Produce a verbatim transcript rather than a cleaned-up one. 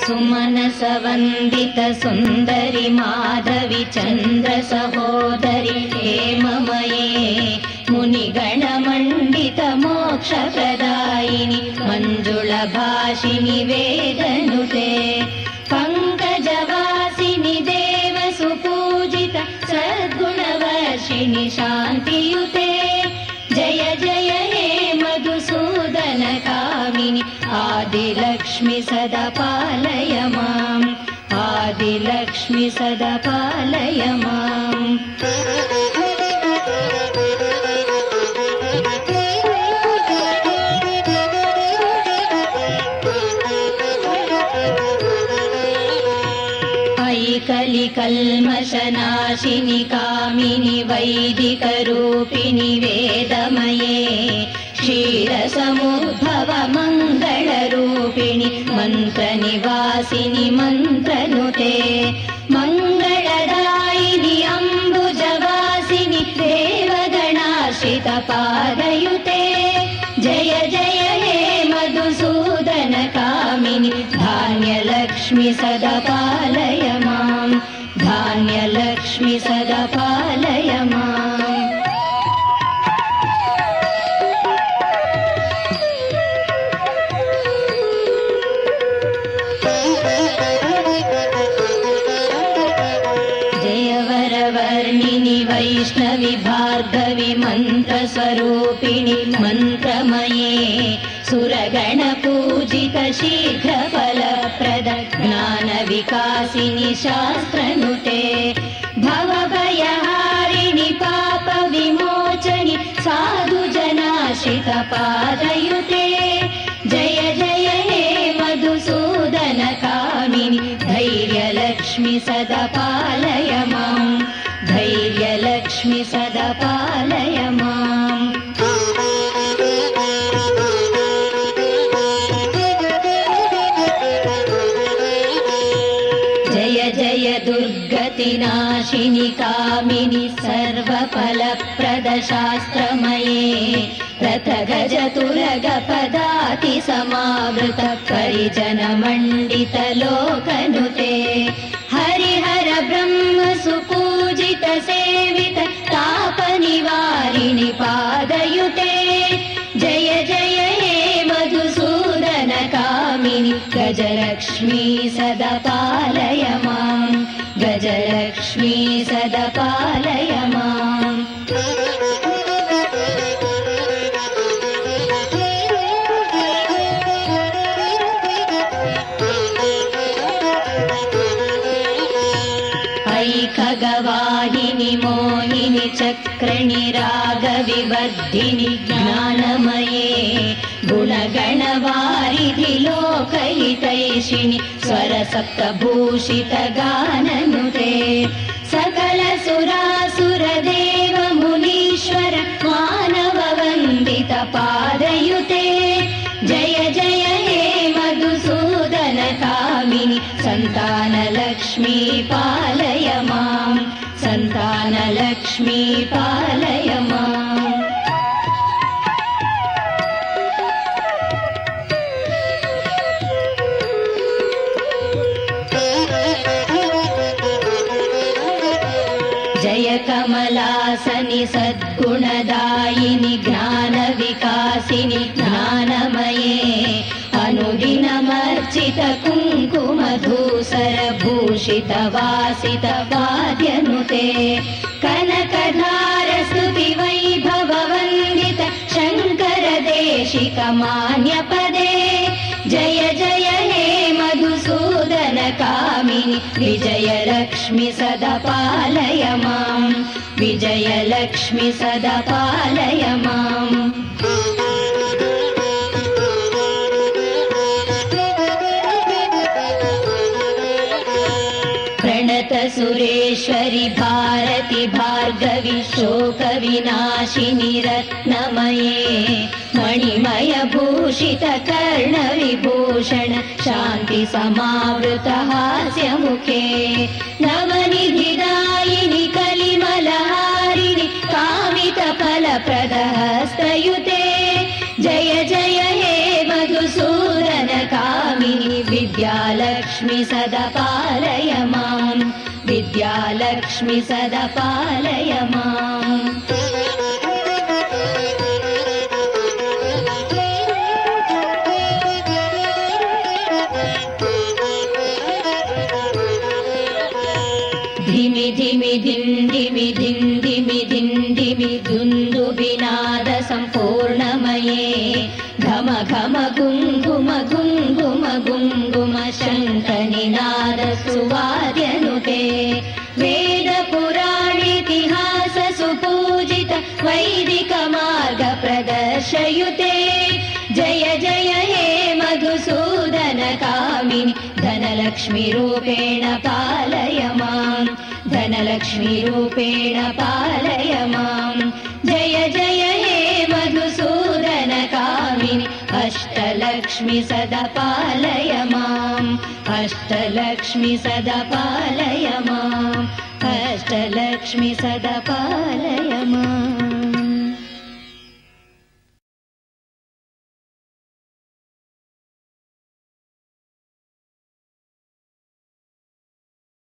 सुमनसवन्दित सुन्दरि माधवि चन्द्र सहोदरि हेममये मुनिगणमण्डित मोक्षप्रदायिनि मञ्जुलभाषिनि वेदनुते पङ्कजवासिनि देव सुपूजित सद्गुणवर्षिणि शान्तियुते जय जय हे मधुसूदन कामिनि आदिलक्ष्मि सदा पालय माम् आदिलक्ष्मि सदा पालय माम् कलिकल्मषनाशिनि कामिनि वैदिकरूपिणि वेदमये क्षीरसमुद्भव मङ्गलरूपिणि मन्त्रनिवासिनि मन्त्रनुते मङ्गलदायिनि अम्बुजवासिनि देवगणाश्रित पादयुते जय जय हे मधुसूदन कामिनि धान्यलक्ष्मि सदा पालय माम् धान्यलक्ष्मि सदा पालय माम् जयवरवर्णिनि वैष्णवि भार्गवि मन्त्रस्वरूपिणि मन्त्रमये सुरगणपूजित शीघ्रफलप्रद ज्ञानविकासिनि शास्त्रनुते भवभयहारिणि पापविमोचनि साधुजनाश्रित पादयुते जय जय हे मधुसूदन कामिनि धैर्यलक्ष्मि सदा पालय माम् धैर्यलक्ष्मि सदा पालय माम् दुर्गतिनाशिनि कामिनि सर्वफलप्रद शास्त्रमये रथगजतुरगपदाति समावृत परिजनमण्डित लोकनुते हरिहर ब्रह्म सुपूजित सेवित तापनिवारिणि पादयुते जय जय हे मधुसूदन कामिनि गजलक्ष्मी सदा पालय माम् गजलक्ष्मी सदा पालय माम् ऐखगवाहिनि मोहिनि चक्रणि रागविवर्धिनि ज्ञानमये गुणगणवारिधि लोकहितैषिणि स्वरसप्तभूषित गाननुते सकल सुरासुर देव मुनीश्वर मानव वन्दित पादयुते जय जय हे मधुसूदन कामिनि सन्तानलक्ष्मी पालय माम् सन्तानलक्ष्मी पालय माम् जय कमलासनि सद्गुणदायिनि ज्ञानविकासिनि ज्ञानमये अनुदिनमर्चित कुङ्कुमधूसर भूषित वासित वाद्यनुते कनकधार स्तुति वैभव वन्दित शङ्कर देशिक मान्यपदे जय जय हे मधुसूदन कामिनि विजयलक्ष्मि सदा पालय माम् विजयलक्ष्मि सदा पालय माम् सुरेश्वरि भारति भार्गवि शोकविनाशिनि रत्नमये मणिमय भूषित कर्णविभूषण शान्ति समावृत हास्यमुखे नवनिधिदायिनि कलिमलहारिणि कामित फलप्रदहस्तयुते जय जय हे मधुसूदन कामिनि विद्यालक्ष्मी विद्यालक्ष्मि सदा पालय मां विद्यालक्ष्मि सदा पालय माम् धिमि धिमि धिं धिमि धिं धिमि धिं धिमि दुन्दुभिनाद सम्पूर्णमये घम घम गुङ्गुम गुङ्गुम गुङ्गुम शङ्खनिनाद सुवाद्यनुते वेद पुराणेतिहास सुपूजित वैदिक मार्ग प्रदर्शयुते जय जय हे मधुसूदन कामिनि धनलक्ष्मी रूपेण पालय मां धनलक्ष्मी रूपेण पालय मां जय जय हे मधुसूदन कामिनि अष्टलक्ष्मी सदा पालय मां अष्टलक्ष्मी सदा पालय मां अष्टलक्ष्मी सदा पालय माम्।